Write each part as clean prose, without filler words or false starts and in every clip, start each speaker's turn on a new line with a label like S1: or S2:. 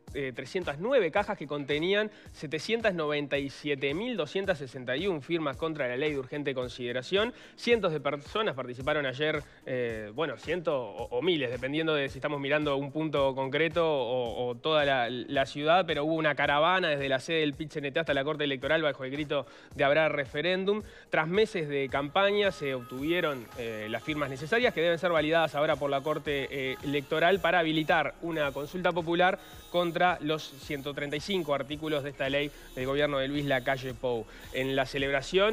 S1: 309 cajas que contenían 797.261 firmas contra la ley de urgente consideración. Cientos de personas participaron ayer, cientos o miles, dependiendo de si estamos mirando un punto concreto o toda la ciudad, pero hubo una caravana desde la sede del PIT-CNT hasta la Corte Electoral bajo el grito de habrá referéndum. Tras meses de campaña se obtuvieron las firmas necesarias que deben ser validadas ahora por la Corte Electoral para habilitar una consulta popular contra los 135 artículos de esta ley del gobierno de Luis Lacalle Pou. En la celebración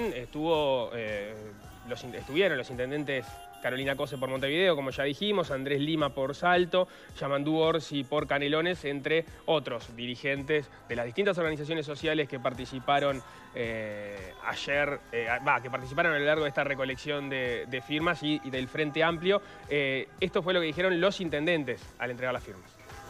S1: estuvieron los intendentes Carolina Cose por Montevideo, como ya dijimos, Andrés Lima por Salto, Yamandú Orsi por Canelones, entre otros dirigentes de las distintas organizaciones sociales que participaron que participaron a lo largo de esta recolección de firmas y del Frente Amplio. Esto fue lo que dijeron los intendentes al entregar las firmas.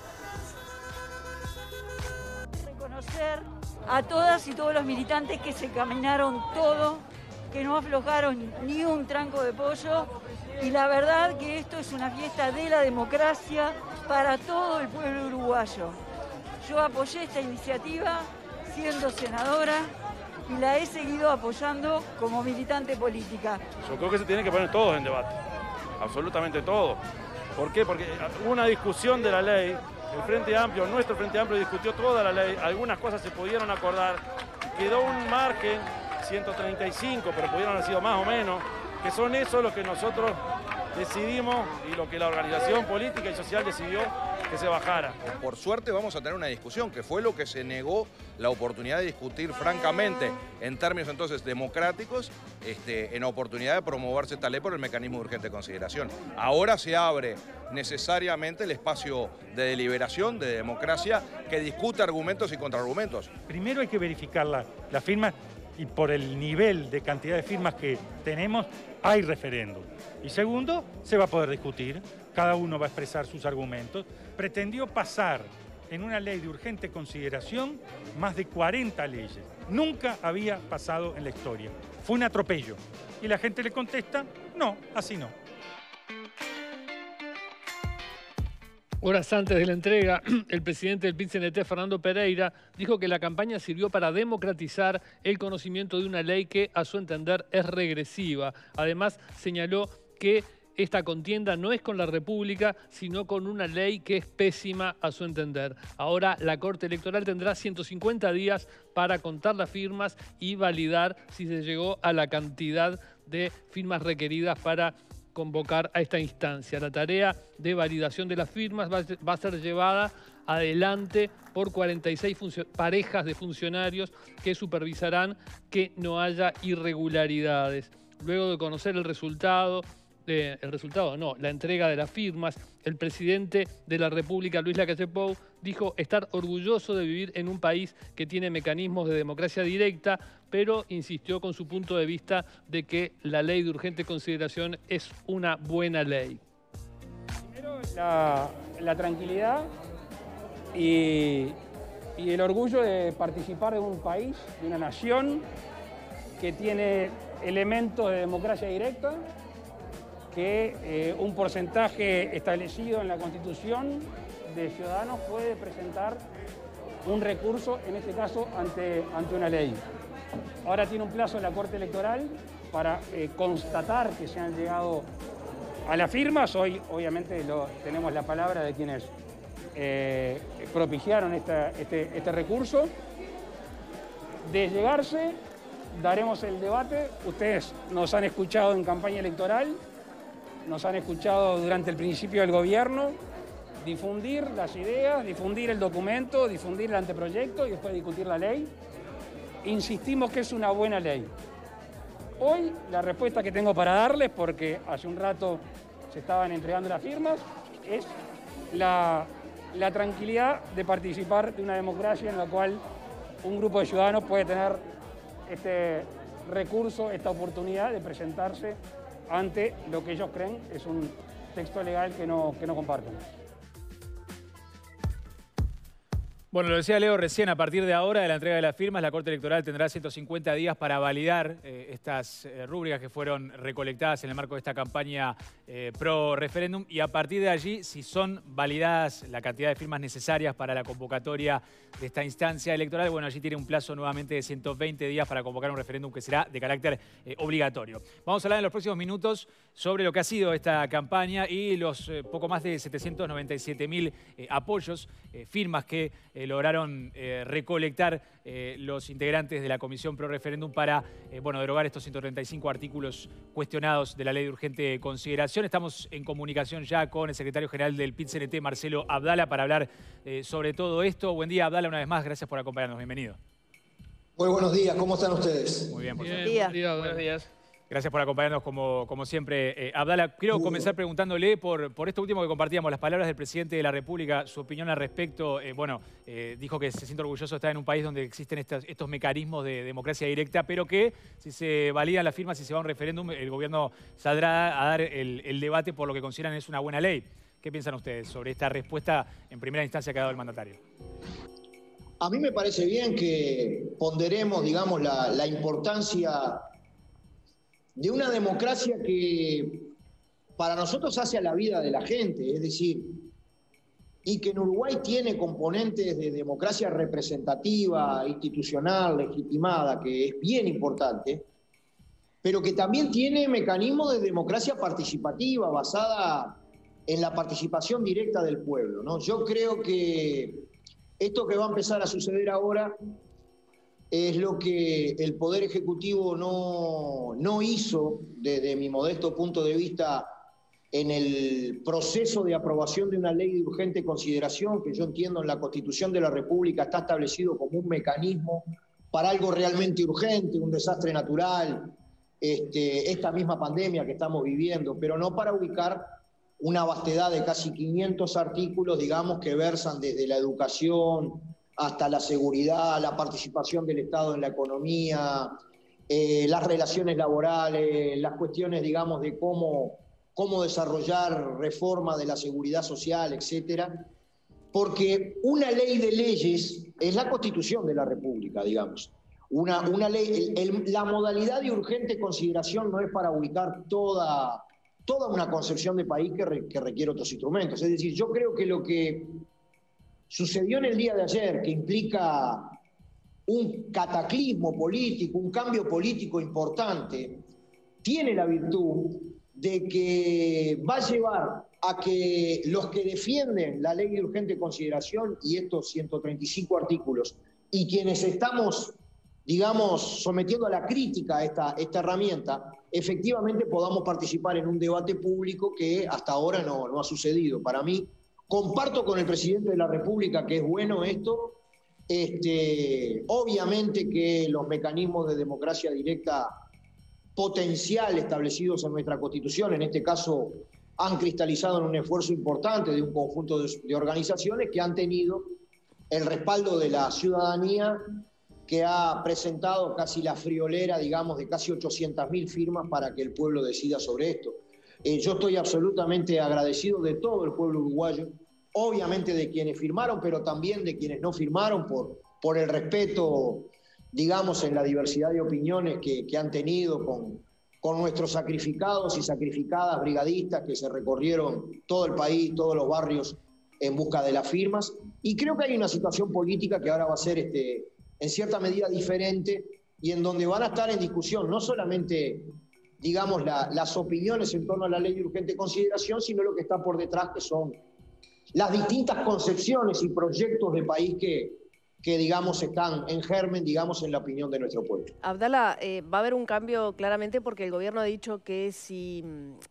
S2: Reconocer a todas y todos los militantes que se caminaron todo, que no aflojaron ni un tranco de pollo, y la verdad que esto es una fiesta de la democracia para todo el pueblo uruguayo. Yo apoyé esta iniciativa siendo senadora y la he seguido apoyando como militante política.
S3: Yo creo que se tiene que poner todo en debate, absolutamente todo. ¿Por qué? Porque hubo una discusión de la ley, el Frente Amplio, nuestro Frente Amplio discutió toda la ley, algunas cosas se pudieron acordar, quedó un margen, 135, pero pudieron haber sido más o menos, que son esos los que nosotros decidimos y lo que la organización política y social decidió que se bajara.
S4: Por suerte vamos a tener una discusión, que fue lo que se negó la oportunidad de discutir francamente en términos entonces democráticos, en la oportunidad de promoverse esta ley por el mecanismo de urgente consideración. Ahora se abre necesariamente el espacio de deliberación, de democracia, que discute argumentos y contraargumentos.
S5: Primero hay que verificar la firma, y por el nivel de cantidad de firmas que tenemos, hay referéndum. Y segundo, se va a poder discutir, cada uno va a expresar sus argumentos. Pretendió pasar en una ley de urgente consideración más de 40 leyes. Nunca había pasado en la historia. Fue un atropello. Y la gente le contesta, no, así no.
S6: Horas antes de la entrega, el presidente del PIT-CNT, Fernando Pereira, dijo que la campaña sirvió para democratizar el conocimiento de una ley que, a su entender, es regresiva. Además, señaló que esta contienda no es con la República, sino con una ley que es pésima a su entender. Ahora la Corte Electoral tendrá 150 días para contar las firmas y validar si se llegó a la cantidad de firmas requeridas para convocar a esta instancia. La tarea de validación de las firmas va a ser llevada adelante por 46 parejas de funcionarios que supervisarán que no haya irregularidades. Luego de conocer la entrega de las firmas, el presidente de la República, Luis Lacalle Pou, dijo estar orgulloso de vivir en un país que tiene mecanismos de democracia directa, pero insistió con su punto de vista de que la ley de urgente consideración es una buena ley.
S7: Primero, la tranquilidad y el orgullo de participar de un país, de una nación que tiene elementos de democracia directa, que un porcentaje establecido en la Constitución de ciudadanos puede presentar un recurso, en este caso, ante una ley. Ahora tiene un plazo la Corte Electoral para constatar que se han llegado a las firmas. Hoy, obviamente, tenemos la palabra de quienes propiciaron este recurso. De llegarse, daremos el debate. Ustedes nos han escuchado en campaña electoral, nos han escuchado durante el principio del gobierno, difundir las ideas, difundir el documento, difundir el anteproyecto y después discutir la ley. Insistimos que es una buena ley. Hoy la respuesta que tengo para darles, porque hace un rato se estaban entregando las firmas, es la tranquilidad de participar de una democracia en la cual un grupo de ciudadanos puede tener este recurso, esta oportunidad de presentarse ante lo que ellos creen es un texto legal que no comparten.
S8: Bueno, lo decía Leo recién, a partir de ahora, de la entrega de las firmas, la Corte Electoral tendrá 150 días para validar estas rúbricas que fueron recolectadas en el marco de esta campaña pro referéndum, y a partir de allí, si son validadas la cantidad de firmas necesarias para la convocatoria de esta instancia electoral, bueno, allí tiene un plazo nuevamente de 120 días para convocar un referéndum que será de carácter obligatorio. Vamos a hablar en los próximos minutos sobre lo que ha sido esta campaña y los poco más de 797.000 apoyos, firmas que lograron recolectar los integrantes de la Comisión Pro Referéndum para derogar estos 135 artículos cuestionados de la Ley de Urgente Consideración. Estamos en comunicación ya con el secretario general del PIT-CNT, Marcelo Abdala, para hablar sobre todo esto. Buen día, Abdala, una vez más. Gracias por acompañarnos. Bienvenido.
S9: Muy buenos días. ¿Cómo están ustedes?
S8: Muy bien, por
S6: Bien,
S8: supuesto.
S1: Buenos días.
S8: Gracias por acompañarnos como siempre. Abdala, quiero comenzar preguntándole por esto último que compartíamos, las palabras del presidente de la República, su opinión al respecto. Dijo que se siente orgulloso de estar en un país donde existen estos mecanismos de democracia directa, pero que si se validan las firmas, si se va a un referéndum, el gobierno saldrá a dar el debate por lo que consideran es una buena ley. ¿Qué piensan ustedes sobre esta respuesta en primera instancia que ha dado el mandatario?
S9: A mí me parece bien que ponderemos, digamos, la importancia de una democracia que para nosotros hace a la vida de la gente, es decir, y que en Uruguay tiene componentes de democracia representativa, institucional, legitimada, que es bien importante, pero que también tiene mecanismos de democracia participativa basada en la participación directa del pueblo, ¿no? Yo creo que esto que va a empezar a suceder ahora es lo que el Poder Ejecutivo no hizo, desde mi modesto punto de vista, en el proceso de aprobación de una ley de urgente consideración, que yo entiendo en la Constitución de la República está establecido como un mecanismo para algo realmente urgente, un desastre natural, esta misma pandemia que estamos viviendo, pero no para ubicar una vastedad de casi 500 artículos, digamos, que versan desde la educación hasta la seguridad, la participación del Estado en la economía, las relaciones laborales, las cuestiones, digamos, de cómo desarrollar reforma de la seguridad social, etcétera. Porque una ley de leyes es la Constitución de la República, digamos. Una ley, la modalidad de urgente consideración no es para ubicar toda una concepción de país que requiere otros instrumentos. Es decir, yo creo que lo que sucedió en el día de ayer, que implica un cataclismo político, un cambio político importante, tiene la virtud de que va a llevar a que los que defienden la ley de urgente consideración y estos 135 artículos, y quienes estamos, digamos, sometiendo a la crítica esta herramienta, efectivamente podamos participar en un debate público que hasta ahora no ha sucedido. Para mí, comparto con el presidente de la República que es bueno esto. Obviamente que los mecanismos de democracia directa potencial establecidos en nuestra Constitución, en este caso, han cristalizado en un esfuerzo importante de un conjunto de organizaciones que han tenido el respaldo de la ciudadanía, que ha presentado casi la friolera, digamos, de casi 800.000 firmas para que el pueblo decida sobre esto. Yo estoy absolutamente agradecido de todo el pueblo uruguayo, obviamente de quienes firmaron, pero también de quienes no firmaron por el respeto, digamos, en la diversidad de opiniones que han tenido con nuestros sacrificados y sacrificadas brigadistas que se recorrieron todo el país, todos los barrios en busca de las firmas. Y creo que hay una situación política que ahora va a ser en cierta medida diferente y en donde van a estar en discusión no solamente, digamos, las opiniones en torno a la ley de urgente consideración, sino lo que está por detrás, que son las distintas concepciones y proyectos de país que digamos, están en germen, digamos, en la opinión de nuestro pueblo.
S10: Abdala, va a haber un cambio claramente porque el gobierno ha dicho que si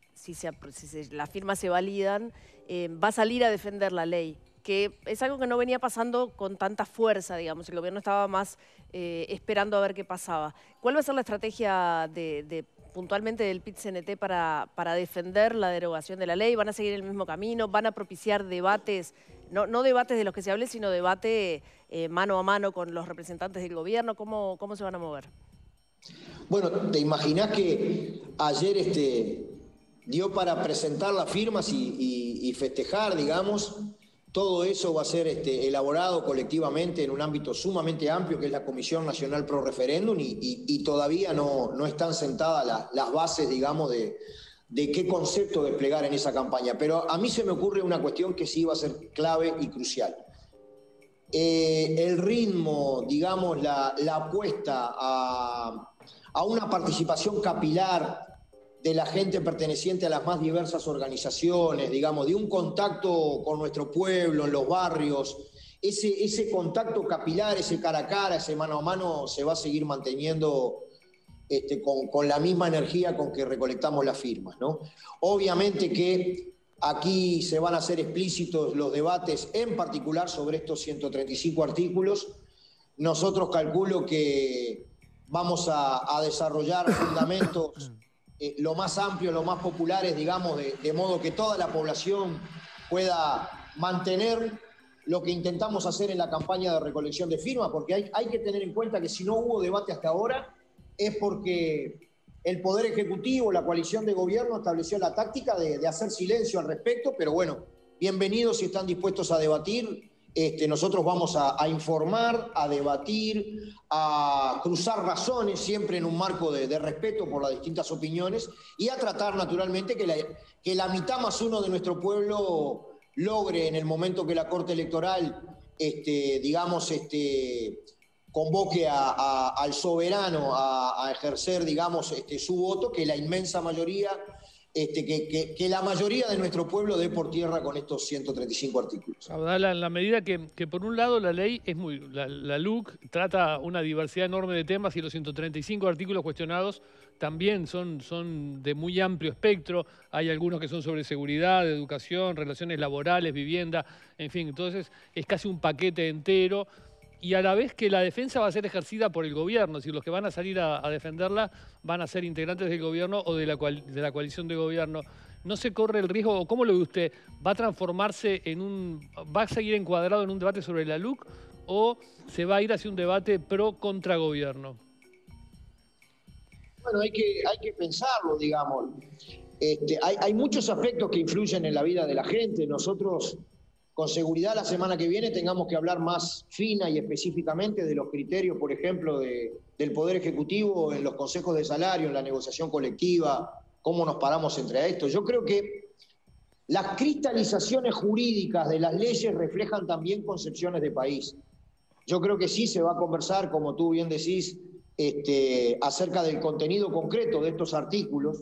S10: las firmas se validan, va a salir a defender la ley, que es algo que no venía pasando con tanta fuerza, digamos. El gobierno estaba más esperando a ver qué pasaba. ¿Cuál va a ser la estrategia puntualmente del PIT-CNT para defender la derogación de la ley? ¿Van a seguir el mismo camino? ¿Van a propiciar debates, no debates de los que se hable, sino debate mano a mano con los representantes del gobierno? ¿Cómo se van a mover?
S9: Bueno, ¿te imaginás que ayer dio para presentar las firmas y festejar, digamos, Todo eso va a ser elaborado colectivamente en un ámbito sumamente amplio, que es la Comisión Nacional Pro Referéndum, y todavía no están sentadas las bases, digamos, de qué concepto desplegar en esa campaña. Pero a mí se me ocurre una cuestión que sí va a ser clave y crucial. El ritmo, digamos, la apuesta a una participación capilar de la gente perteneciente a las más diversas organizaciones, digamos, de un contacto con nuestro pueblo, en los barrios, ese contacto capilar, ese cara a cara, ese mano a mano, se va a seguir manteniendo con la misma energía con que recolectamos las firmas, ¿no? Obviamente que aquí se van a hacer explícitos los debates, en particular sobre estos 135 artículos. Nosotros calculo que vamos a desarrollar fundamentos lo más amplios, lo más populares, digamos, de modo que toda la población pueda mantener lo que intentamos hacer en la campaña de recolección de firmas, porque hay que tener en cuenta que si no hubo debate hasta ahora es porque el Poder Ejecutivo, la coalición de gobierno, estableció la táctica de hacer silencio al respecto, pero bueno, bienvenidos si están dispuestos a debatir. Nosotros vamos a informar, a debatir, a cruzar razones, siempre en un marco de respeto por las distintas opiniones, y a tratar naturalmente que la mitad más uno de nuestro pueblo logre, en el momento que la Corte Electoral, convoque al soberano a ejercer, digamos, su voto, que la inmensa mayoría, que la mayoría de nuestro pueblo dé por tierra con estos 135 artículos.
S6: Abdala, en la medida que por un lado la ley es la LUC trata una diversidad enorme de temas y los 135 artículos cuestionados también son de muy amplio espectro. Hay algunos que son sobre seguridad, educación, relaciones laborales, vivienda, en fin. Entonces es casi un paquete entero. Y a la vez que la defensa va a ser ejercida por el gobierno, es decir, los que van a salir a defenderla van a ser integrantes del gobierno o de la coalición de gobierno. ¿No se corre el riesgo, o cómo lo ve usted, va a transformarse va a seguir encuadrado en un debate sobre la LUC o se va a ir hacia un debate pro-contra gobierno?
S9: Bueno, hay que pensarlo, digamos. Hay muchos aspectos que influyen en la vida de la gente. Nosotros, con seguridad, la semana que viene tengamos que hablar más fina y específicamente de los criterios, por ejemplo, del Poder Ejecutivo en los consejos de salario, en la negociación colectiva, cómo nos paramos entre esto. Yo creo que las cristalizaciones jurídicas de las leyes reflejan también concepciones de país. Yo creo que sí se va a conversar, como tú bien decís, acerca del contenido concreto de estos artículos.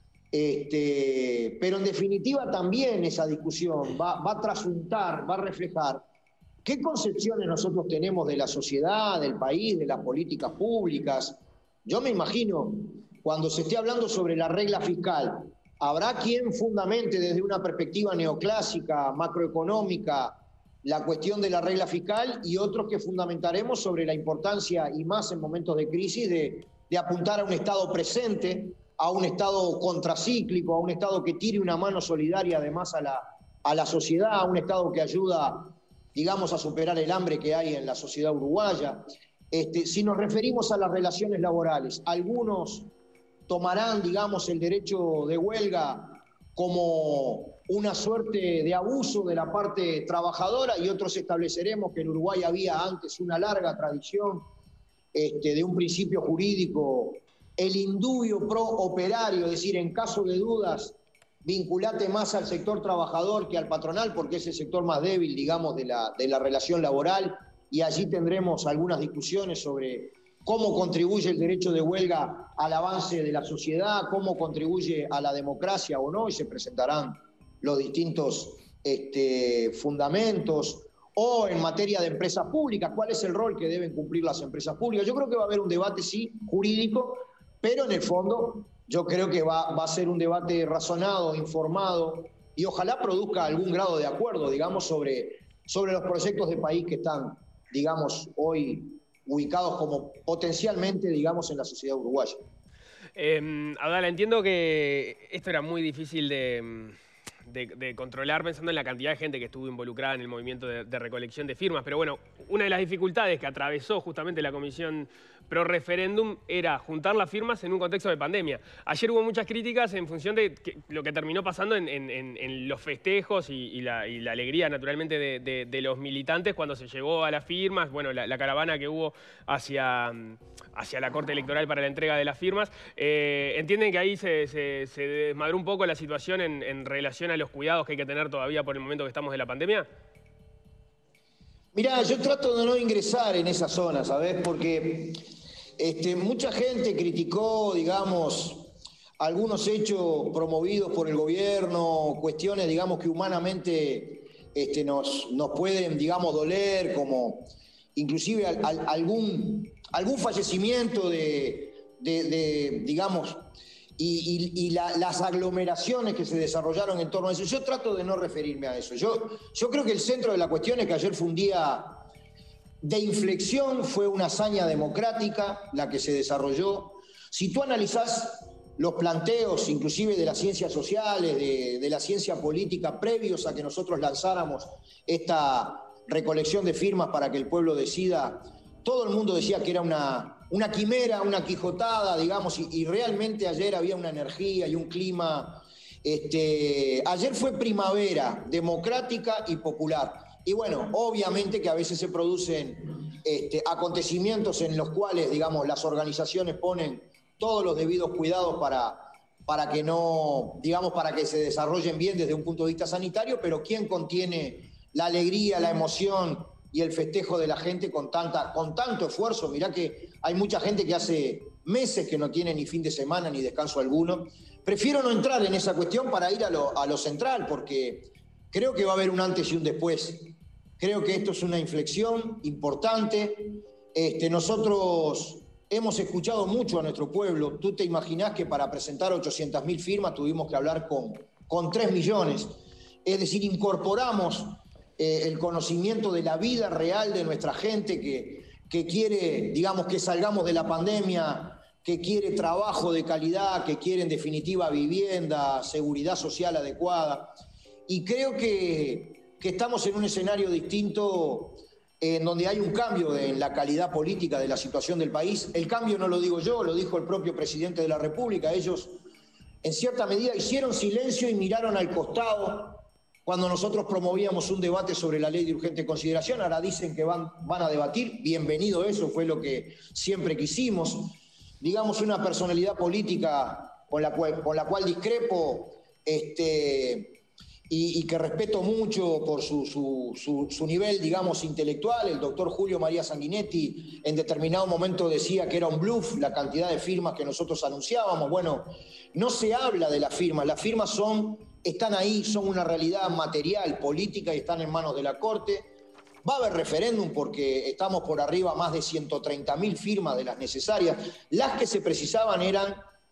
S9: Pero en definitiva también esa discusión va a trasuntar, va a reflejar qué concepciones nosotros tenemos de la sociedad, del país, de las políticas públicas. Yo me imagino, cuando se esté hablando sobre la regla fiscal, habrá quien fundamente desde una perspectiva neoclásica, macroeconómica, la cuestión de la regla fiscal, y otros que fundamentaremos sobre la importancia, y más en momentos de crisis, de apuntar a un Estado presente, a un Estado contracíclico, a un Estado que tire una mano solidaria además a la sociedad, a un Estado que ayuda, digamos, a superar el hambre que hay en la sociedad uruguaya. Si nos referimos a las relaciones laborales, algunos tomarán, digamos, el derecho de huelga como una suerte de abuso de la parte trabajadora, y otros estableceremos que en Uruguay había antes una larga tradición de un principio jurídico, el indubio pro operario, es decir, en caso de dudas, vinculate más al sector trabajador que al patronal, porque es el sector más débil, digamos, de la relación laboral, y allí tendremos algunas discusiones sobre cómo contribuye el derecho de huelga al avance de la sociedad, cómo contribuye a la democracia o no, y se presentarán los distintos fundamentos. O en materia de empresas públicas, ¿cuál es el rol que deben cumplir las empresas públicas? Yo creo que va a haber un debate, sí, jurídico, pero en el fondo yo creo que va a ser un debate razonado, informado, y ojalá produzca algún grado de acuerdo, digamos, sobre los proyectos de país que están, digamos, hoy ubicados como potencialmente, digamos, en la sociedad uruguaya.
S1: Abdala, entiendo que esto era muy difícil de de controlar pensando en la cantidad de gente que estuvo involucrada en el movimiento de recolección de firmas. Pero bueno, una de las dificultades que atravesó justamente la Comisión Pro Referéndum era juntar las firmas en un contexto de pandemia. Ayer hubo muchas críticas en función de lo que terminó pasando en los festejos y la alegría naturalmente de los militantes cuando se llegó a las firmas, bueno, la caravana que hubo hacia la Corte Electoral para la entrega de las firmas. ¿Entienden que ahí se desmadró un poco la situación en relación a los cuidados que hay que tener todavía por el momento que estamos de la pandemia?
S9: Mirá, yo trato de no ingresar en esa zona, ¿sabés? Porque mucha gente criticó, digamos, algunos hechos promovidos por el gobierno, cuestiones, digamos, que humanamente nos pueden, digamos, doler, como inclusive algún fallecimiento digamos, y las aglomeraciones que se desarrollaron en torno a eso. Yo trato de no referirme a eso. Yo creo que el centro de la cuestión es que ayer fue un día de inflexión, fue una hazaña democrática la que se desarrolló. Si tú analizás los planteos, inclusive de las ciencias sociales, de la ciencia política, previos a que nosotros lanzáramos esta recolección de firmas para que el pueblo decida, todo el mundo decía que era una quimera, una quijotada, digamos, y realmente ayer había una energía y un clima. Ayer fue primavera democrática y popular. Y bueno, obviamente que a veces se producen acontecimientos en los cuales, digamos, las organizaciones ponen todos los debidos cuidados para que no, digamos, para que se desarrollen bien desde un punto de vista sanitario, pero ¿quién contiene la alegría, la emoción y el festejo de la gente con tanto esfuerzo? Mirá que hay mucha gente que hace meses que no tiene ni fin de semana ni descanso alguno. Prefiero no entrar en esa cuestión para ir a lo central, porque creo que va a haber un antes y un después. Creo que esto es una inflexión importante. Nosotros hemos escuchado mucho a nuestro pueblo. Tú te imaginás que para presentar 800.000 firmas tuvimos que hablar con 3 millones. Es decir, incorporamos el conocimiento de la vida real de nuestra gente que quiere, digamos, que salgamos de la pandemia, que quiere trabajo de calidad, que quiere en definitiva vivienda, seguridad social adecuada. Y creo que estamos en un escenario distinto en donde hay un cambio en la calidad política de la situación del país. El cambio no lo digo yo, lo dijo el propio presidente de la República. Ellos, en cierta medida, hicieron silencio y miraron al costado cuando nosotros promovíamos un debate sobre la ley de urgente consideración. Ahora dicen que van a debatir. Bienvenido, eso fue lo que siempre quisimos. Digamos, una personalidad política con la cual discrepo, y que respeto mucho por su nivel, digamos, intelectual. El doctor Julio María Sanguinetti en determinado momento decía que era un bluff la cantidad de firmas que nosotros anunciábamos. Bueno, no se habla de las firmas están ahí, son una realidad material, política, y están en manos de la Corte. Va a haber referéndum porque estamos por arriba más de 130.000 firmas de las necesarias. Las que se precisaban eran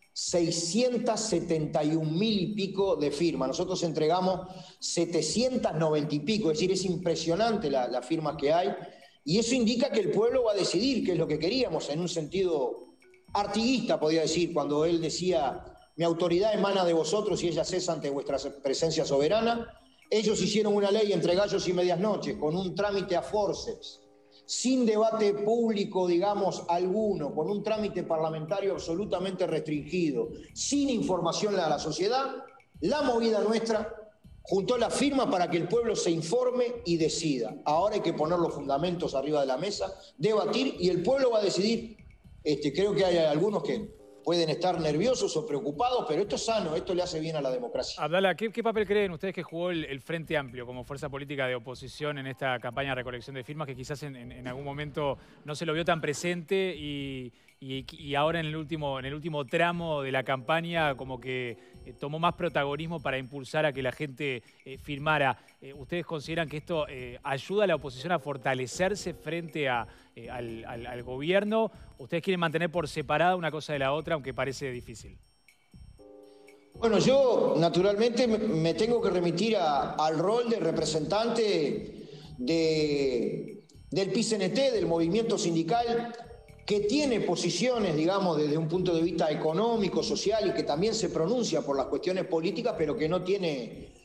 S9: 671.000 y pico de firmas. Nosotros entregamos 790 y pico, es decir, es impresionante las firmas que hay, y eso indica que el pueblo va a decidir qué es lo que queríamos, en un sentido artiguista, podría decir, cuando él decía: mi autoridad emana de vosotros y ella cesa ante vuestra presencia soberana. Ellos hicieron una ley entre gallos y medias noches, con un trámite a forceps, sin debate público, digamos, alguno, con un trámite parlamentario absolutamente restringido, sin información a la sociedad. La movida nuestra juntó la firma para que el pueblo se informe y decida. Ahora hay que poner los fundamentos arriba de la mesa, debatir, y el pueblo va a decidir. Creo que hay algunos que pueden estar nerviosos o preocupados, pero esto es sano, esto le hace bien a la democracia.
S8: Abdala, ¿qué papel creen ustedes que jugó el Frente Amplio como fuerza política de oposición en esta campaña de recolección de firmas, que quizás en algún momento no se lo vio tan presente y ahora en el último tramo de la campaña como que tomó más protagonismo para impulsar a que la gente firmara? ¿Ustedes consideran que esto ayuda a la oposición a fortalecerse frente al gobierno? ¿Ustedes quieren mantener por separada una cosa de la otra, aunque parece difícil?
S9: Bueno, yo naturalmente me tengo que remitir al rol de representante del PICNT, del movimiento sindical, que tiene posiciones, digamos, desde un punto de vista económico, social, y que también se pronuncia por las cuestiones políticas, pero que no tiene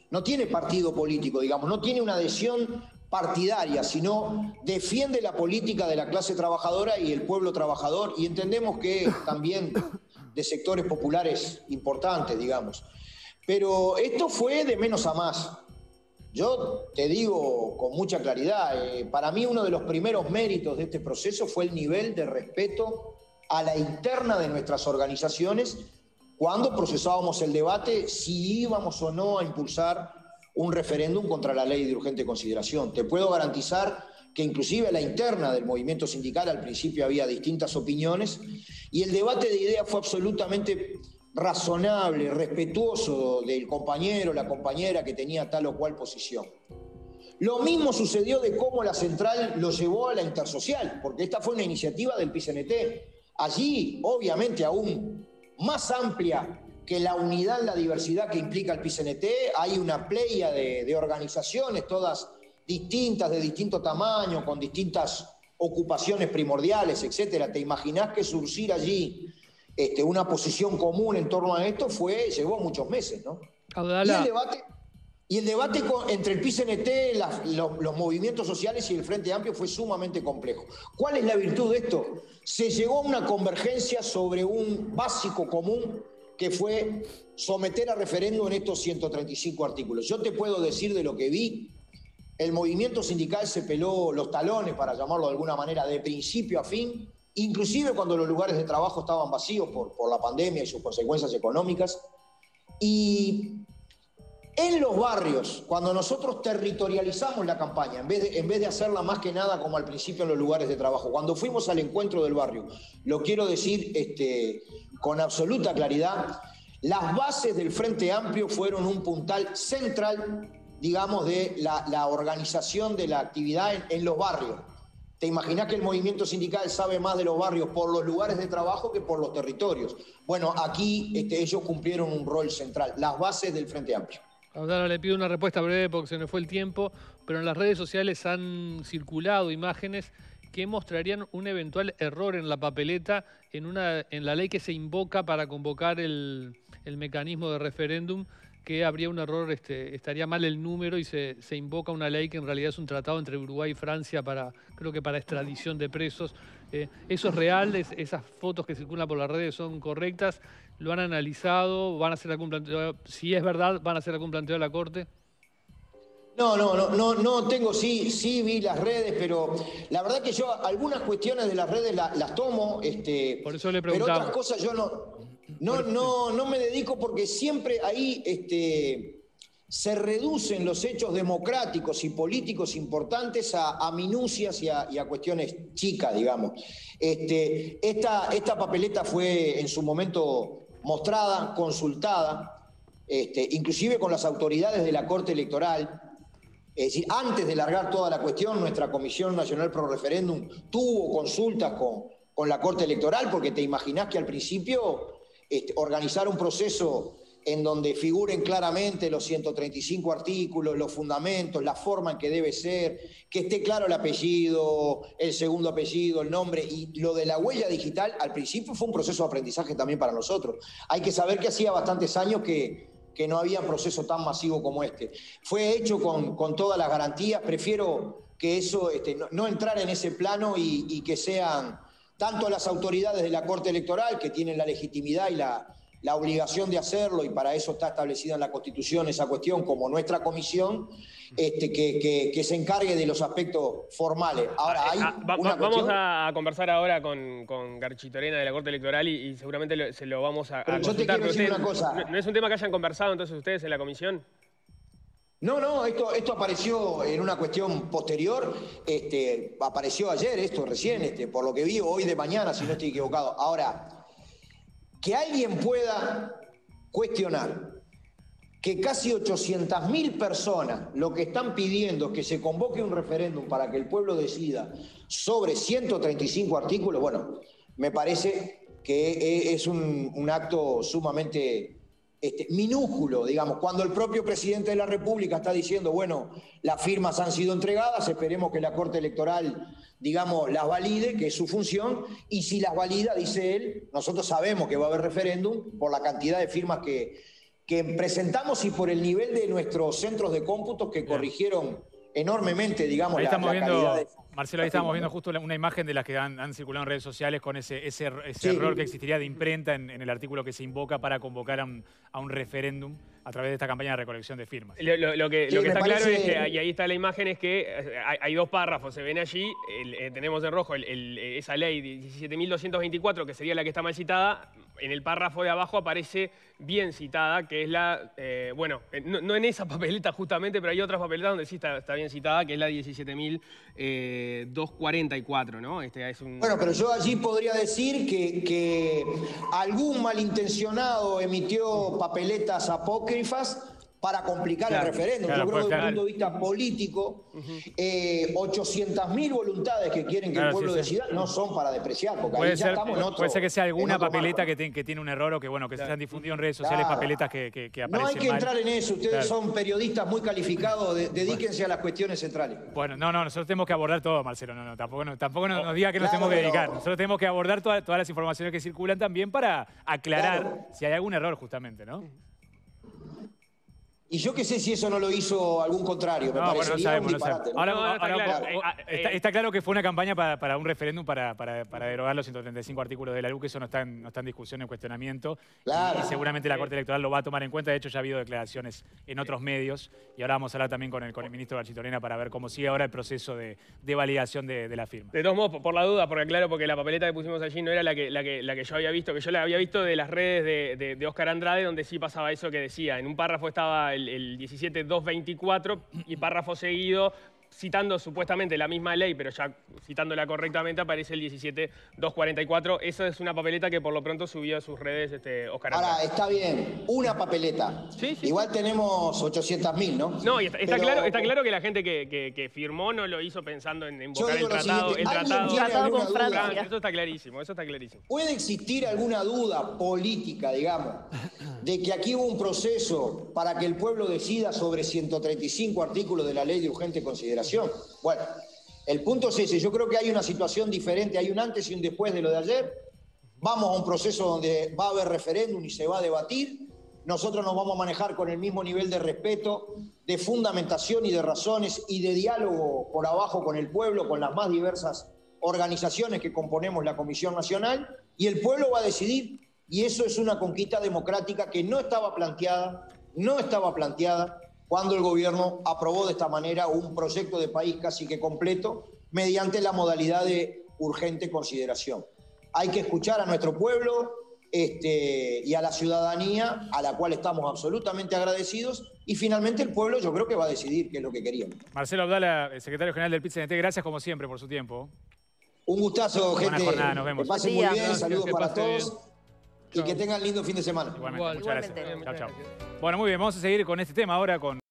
S9: no tiene partido político, digamos, no tiene una adhesión partidaria, sino defiende la política de la clase trabajadora y el pueblo trabajador, y entendemos que también de sectores populares importantes, digamos. Pero esto fue de menos a más. Yo te digo con mucha claridad, para mí uno de los primeros méritos de este proceso fue el nivel de respeto a la interna de nuestras organizaciones cuando procesábamos el debate si íbamos o no a impulsar un referéndum contra la ley de urgente consideración. Te puedo garantizar que inclusive a la interna del movimiento sindical al principio había distintas opiniones y el debate de ideas fue absolutamente razonable, respetuoso del compañero, la compañera que tenía tal o cual posición. Lo mismo sucedió de cómo la central lo llevó a la intersocial, porque esta fue una iniciativa del PCNT. Allí, obviamente, aún más amplia que la unidad, la diversidad que implica el PCNT, hay una playa de organizaciones, todas distintas, de distinto tamaño, con distintas ocupaciones primordiales, etcétera. ¿Te imaginás que surgir allí una posición común en torno a esto llevó muchos meses, ¿no? Y el debate entre el PCNT, los movimientos sociales y el Frente Amplio fue sumamente complejo. ¿Cuál es la virtud de esto? Se llegó a una convergencia sobre un básico común que fue someter a referéndum en estos 135 artículos. Yo te puedo decir de lo que vi, el movimiento sindical se peló los talones, para llamarlo de alguna manera, de principio a fin, inclusive cuando los lugares de trabajo estaban vacíos por la pandemia y sus consecuencias económicas. Y en los barrios, cuando nosotros territorializamos la campaña, en vez de hacerla más que nada como al principio en los lugares de trabajo, cuando fuimos al encuentro del barrio, lo quiero decir con absoluta claridad, las bases del Frente Amplio fueron un puntal central, digamos, de la organización de la actividad en los barrios. ¿Te imaginás que el movimiento sindical sabe más de los barrios por los lugares de trabajo que por los territorios? Bueno, aquí ellos cumplieron un rol central, las bases del Frente Amplio.
S6: Ahora le pido una respuesta breve porque se nos fue el tiempo, pero en las redes sociales han circulado imágenes que mostrarían un eventual error en la papeleta en la ley que se invoca para convocar el mecanismo de referéndum, que habría un error, estaría mal el número y se invoca una ley que en realidad es un tratado entre Uruguay y Francia creo que para extradición de presos. ¿Eso es real? ¿Esas fotos que circulan por las redes son correctas? ¿Lo han analizado? ¿Van a hacer algún planteo? Si es verdad, ¿van a hacer algún planteo de la Corte?
S9: No tengo, sí vi las redes, pero la verdad que yo algunas cuestiones de las redes las tomo,
S6: por eso le preguntaba.
S9: Pero otras cosas yo no me dedico porque siempre ahí se reducen los hechos democráticos y políticos importantes a minucias y a cuestiones chicas, digamos. Esta papeleta fue en su momento mostrada, consultada, inclusive con las autoridades de la Corte Electoral. Es decir, antes de largar toda la cuestión, nuestra Comisión Nacional Pro Referéndum tuvo consultas con la Corte Electoral, porque te imaginás que al principio organizar un proceso en donde figuren claramente los 135 artículos, los fundamentos, la forma en que debe ser, que esté claro el apellido, el segundo apellido, el nombre, y lo de la huella digital, al principio fue un proceso de aprendizaje también para nosotros. Hay que saber que hacía bastantes años que no había un proceso tan masivo como este. Fue hecho con todas las garantías. Prefiero que eso, no entrar en ese plano y que sean tanto las autoridades de la Corte Electoral, que tienen la legitimidad y la obligación de hacerlo, y para eso está establecida en la Constitución esa cuestión, como nuestra comisión, que se encargue de los aspectos formales. Ahora,
S1: vamos a conversar ahora con Garchitorena de la Corte Electoral y seguramente se lo vamos a consultar.
S9: Yo te quiero decir una cosa.
S1: ¿No es un tema que hayan conversado entonces ustedes en la comisión?
S9: No, esto apareció en una cuestión posterior, apareció ayer recién, por lo que vi, hoy de mañana, si no estoy equivocado. Ahora, que alguien pueda cuestionar que casi 800.000 personas lo que están pidiendo es que se convoque un referéndum para que el pueblo decida sobre 135 artículos, bueno, me parece que es un acto sumamente minúsculo, digamos, cuando el propio presidente de la República está diciendo, bueno, las firmas han sido entregadas, esperemos que la Corte Electoral, digamos, las valide, que es su función, y si las valida, dice él, nosotros sabemos que va a haber referéndum por la cantidad de firmas que que presentamos y por el nivel de nuestros centros de cómputos que corrigieron enormemente, digamos,
S8: ahí estamos viendo,
S9: calidad.
S8: Marcelo, ahí estamos viendo justo una imagen de las que han circulado en redes sociales con ese error que existiría de imprenta en el artículo que se invoca para convocar a un referéndum a través de esta campaña de recolección de firmas.
S1: Lo que está claro es que, y ahí está la imagen, es que hay dos párrafos, se ven allí, tenemos en rojo esa ley 17.224, que sería la que está mal citada, en el párrafo de abajo aparece bien citada, que es la, no en esa papeleta justamente, pero hay otras papeletas donde sí está bien citada, que es la 17.244, ¿no?
S9: Bueno, pero yo allí podría decir que algún malintencionado emitió papeletas apócrifas para complicar el referéndum. Yo creo que desde un punto de vista político, 800.000 voluntades que quieren que el pueblo decida no son para despreciar, porque ahí ya estamos en otro.
S8: Puede ser que sea alguna papeleta que tiene un error o que se han difundido en redes sociales papeletas que aparecen
S9: mal. No hay que entrar en eso, ustedes son periodistas muy calificados, dedíquense a las cuestiones centrales.
S8: Bueno, no, nosotros tenemos que abordar todo, Marcelo, tampoco nos diga que nos tenemos que dedicar. Nosotros tenemos que abordar todas las informaciones que circulan también para aclarar si hay algún error justamente, ¿no?
S9: Y yo qué sé si eso no lo hizo algún contrario, me parecería un disparate.
S8: Está claro que fue una campaña para un referéndum para derogar los 135 artículos de la LUC, que eso no está en discusión, en cuestionamiento. Claro. Y seguramente la Corte Electoral lo va a tomar en cuenta. De hecho, ya ha habido declaraciones en otros medios. Y ahora vamos a hablar también con el ministro Barchitorena para ver cómo sigue ahora el proceso de validación de la firma.
S1: De todos modos, por la duda, porque claro, porque la papeleta que pusimos allí no era la que yo había visto, que yo la había visto de las redes de Óscar Andrade, donde sí pasaba eso que decía. En un párrafo estaba el 17.224 y párrafo seguido, citando supuestamente la misma ley, pero ya citándola correctamente, aparece el 17.244. Esa es una papeleta que por lo pronto subió a sus redes Óscar Andrade.
S9: Ahora, está bien, una papeleta. Igual tenemos 800.000, ¿no?
S1: No, y está claro que la gente que firmó no lo hizo pensando en invocar el tratado. El
S10: tratado con Francia.
S1: Eso está clarísimo,
S9: ¿Puede existir alguna duda política, digamos, de que aquí hubo un proceso para que el pueblo decida sobre 135 artículos de la ley de urgente consideración? Bueno, el punto es ese. Yo creo que hay una situación diferente, hay un antes y un después de lo de ayer. Vamos a un proceso donde va a haber referéndum y se va a debatir. Nosotros nos vamos a manejar con el mismo nivel de respeto, de fundamentación y de razones y de diálogo por abajo con el pueblo, con las más diversas organizaciones que componemos la Comisión Nacional, y el pueblo va a decidir. Y eso es una conquista democrática que no estaba planteada cuando el gobierno aprobó de esta manera un proyecto de país casi que completo mediante la modalidad de urgente consideración. Hay que escuchar a nuestro pueblo y a la ciudadanía, a la cual estamos absolutamente agradecidos, y finalmente el pueblo yo creo que va a decidir qué es lo que queríamos.
S8: Marcelo Abdala, secretario general del PIT-CNT, gracias como siempre por su tiempo.
S9: Un gustazo, gente.
S8: Buena jornada, nos vemos.
S9: Que pasen muy bien, saludos para todos. Y que tengan lindo fin de semana.
S8: Igualmente. Muchas gracias. Chao. Bueno, muy bien, vamos a seguir con este tema ahora con